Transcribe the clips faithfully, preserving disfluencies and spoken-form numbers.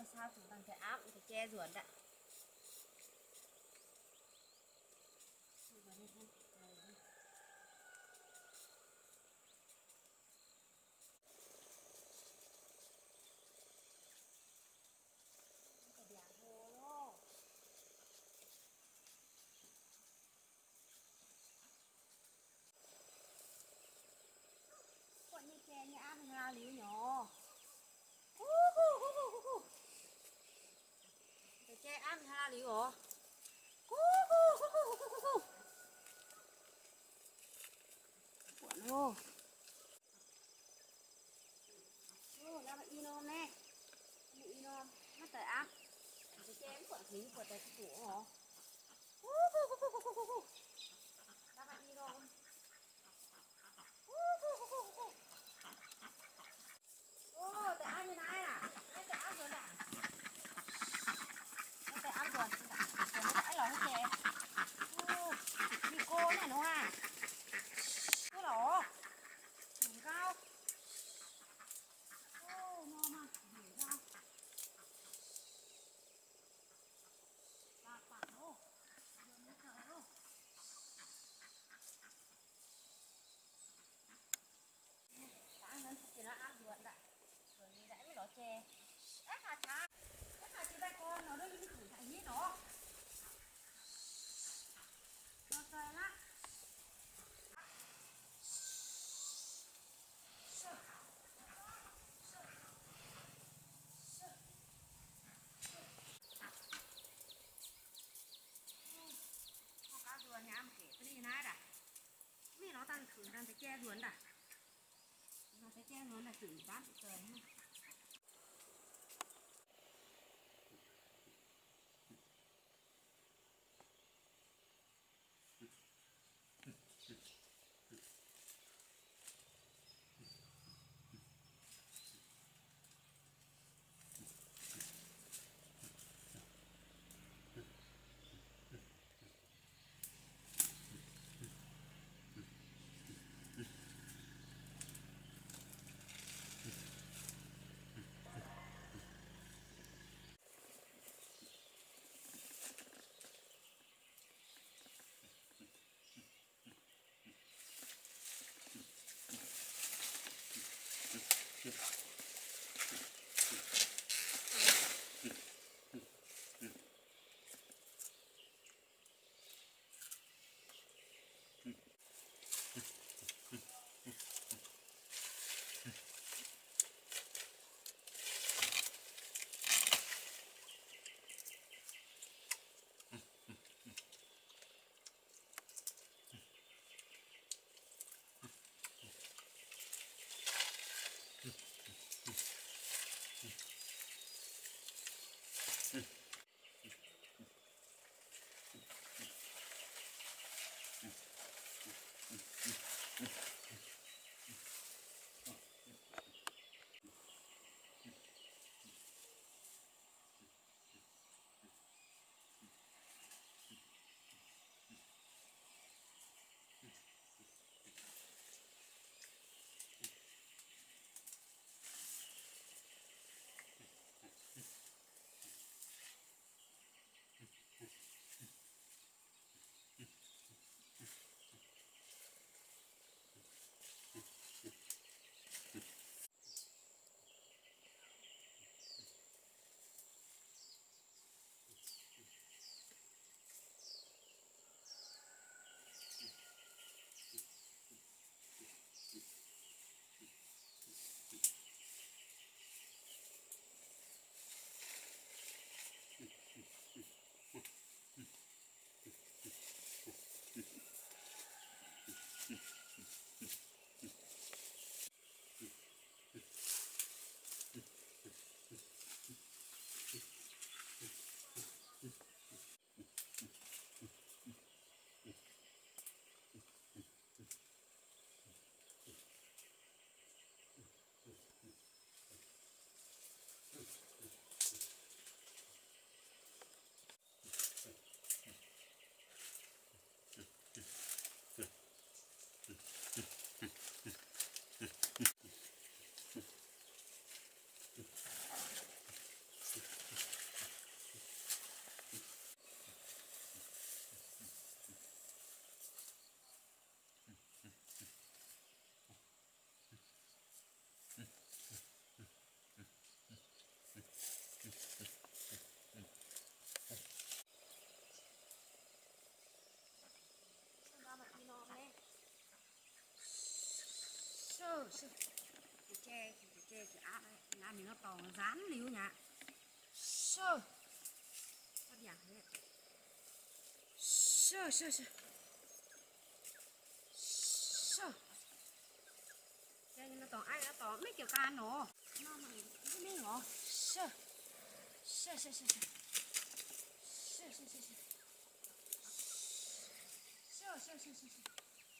ơi sao chúng ta phải áp phải che ruột ạ. Quậy như che như áp ra líu nhỏ. Phải che áp ra líu hả? Cuộn vô. Ô, ra mà in ôm nè. Bị in ôm, mắt tới áp. Phải che em cuộn líu cuộn tới cái củ hả? Ra mà in ôm. Ô, tới áp như này à? Đây tới áp rồi nè. Đây tới áp rồi. Rồi nó đãi lò hết chè. Ô, đi cô này nó à? Cô lỏ. Nhìn cao. Ô, ngon mà. Nhìn cao. Bạc bạc đâu. Đường nó thở đâu. Sáng lên thì nó áp ruột lại. Rồi đi đãi với lò chè. Ếch hả cha? Ếch hả chị đây con, nó đưa những cái củ chạy hết nó. Nó trời lắm. Cá ruột nhà mình kể cái này nát à? Vì nó tăng khử đang phải che ruột à? Nó phải che ruột là chửi bát bị trời không? sơ sơ cái tre cái tre cái áp đấy nhà mình nó to nó dán líu nhá sơ phát nhạc thế sơ sơ sơ sơ tre nó to ai nó to mấy kiểu can nó nó mà cái miếng nó sơ sơ sơ sơ sơ sơ sơ sơ sơ sơ sơ sơ sơ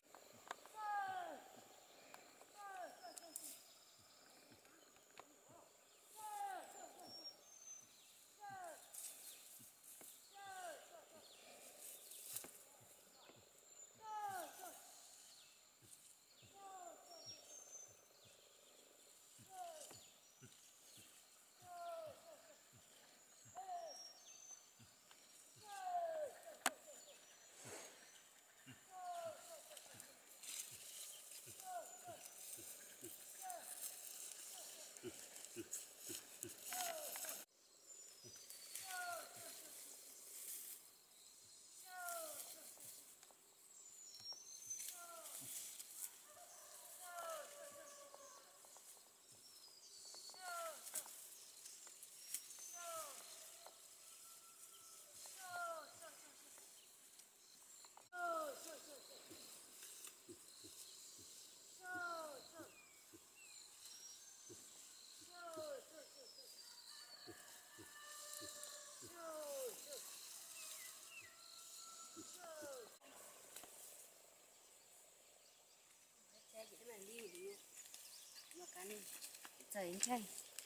xe chỉ để mình đi thì nó cá này dày chay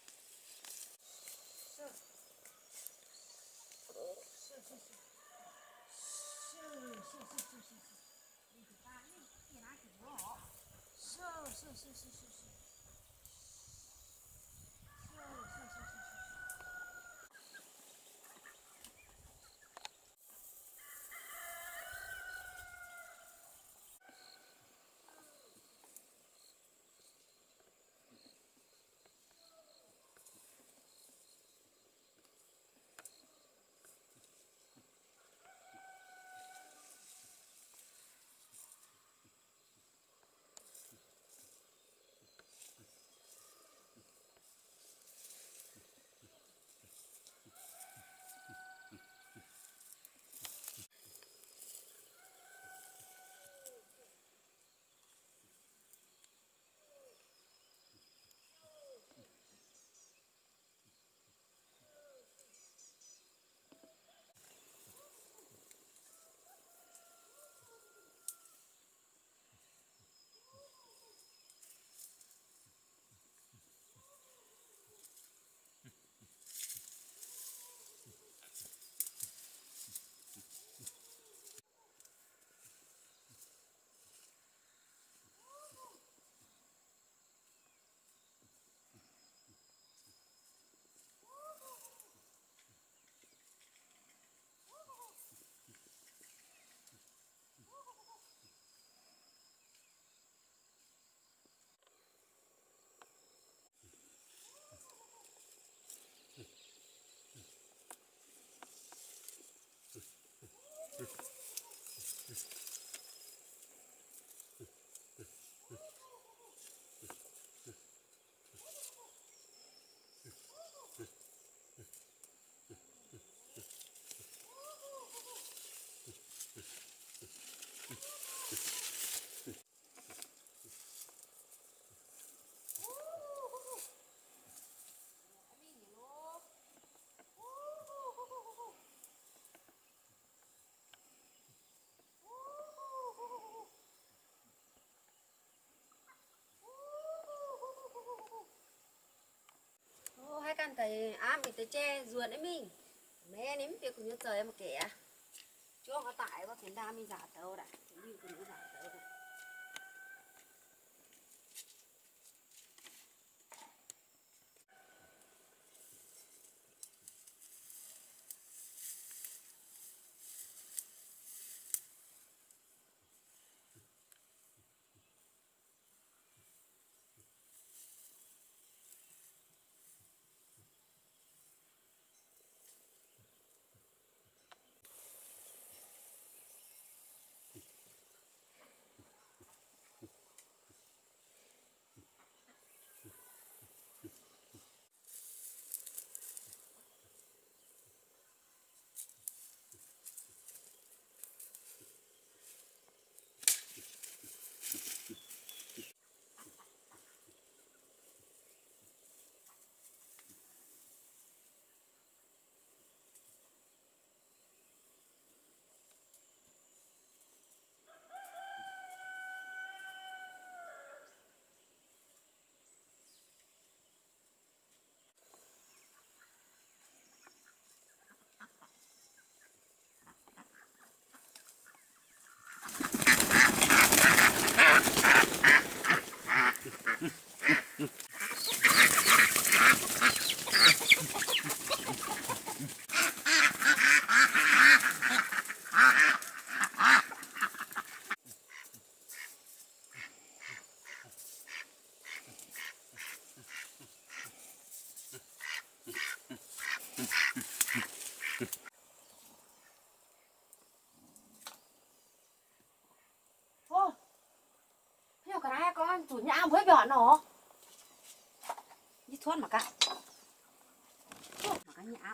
sơ sơ sơ sơ sơ sơ sơ sơ sơ đi từ ta đi thì nó chỉ nó sơ sơ sơ sơ sơ sơ hai căn tay ám bị tay che ruột đấy mình mẹ nếm việc của nhớ trời em kẻ chưa có tại có thể đa mi giả tàu đã đi của nó giả tàu đã nhã với bọt nó đi thoát mà cả thoát mà cả nhã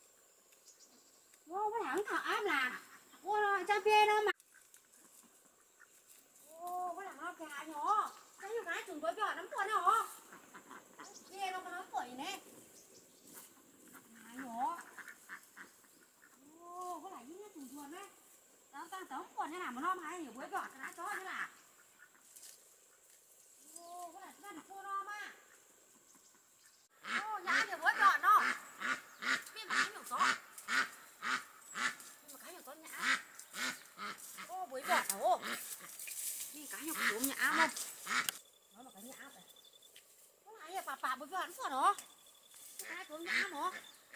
ô cái thằng thằng áp là ô nó cha bia đâu mà ô cái thằng nó gà nhỏ cái nhiều cái chúng với bọt nắm quần nó bia nó có nắm quần gì nè nhỏ ô cái này như nó trùng chuồn đấy tao tao tao quần thế nào mà nó hay nhiều với bọt cái đã chó thế là ô cái này nó là cô nó mà ô nhá nhiều với bọt nó biết mà cái nhiều chó nhưng mà cái nhiều chó nhá ô với bọt à ô đi cái nhiều chó nhá không nó là cái nhá này có lại là bà bà với bọt nó nó cái chó nhá nó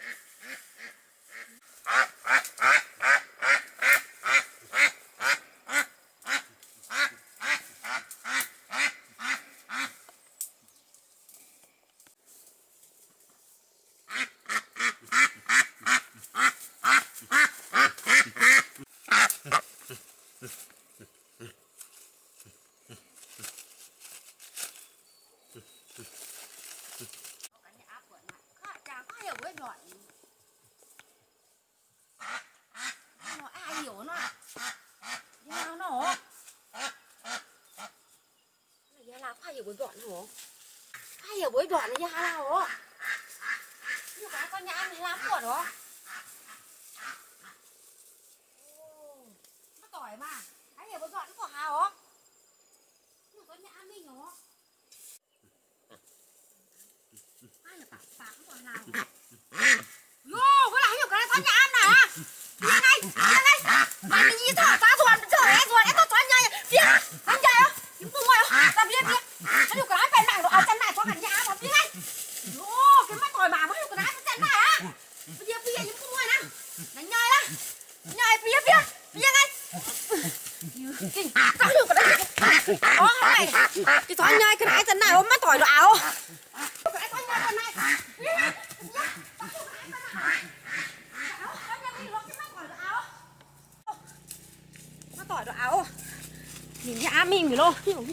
với bọn hổ hay ở với bọn này ra nào hổ như cái con nhà này làm của đó nó tỏi mà hay ở với bọn của hà hổ như con nhà mình hổ hay là bạc bạc của nào yo cái này nhiều cái con nhà ăn này đi ngay đi ngay bạn đi gì thở ta ruột trời ấy ruột ấy tôi toán nhanh phía anh chạy á những vùng ngoài làm việc đi nó nhiều cái bên mạng ở chân này có cả nhà mà biết ngay ô cái mắt tỏi bà nó nhiều cái đá chân này á bây giờ bây giờ những con ngoài nè đánh nhai đó nhai phía phía phía ngay kinh tao nhiều cái đấy ó này cái thoáng nhai cái đá chân này ôm mắt tỏi đồ ảo cái thoáng nhai chân này mắt tỏi đồ ảo nhìn nhá mình rồi luôn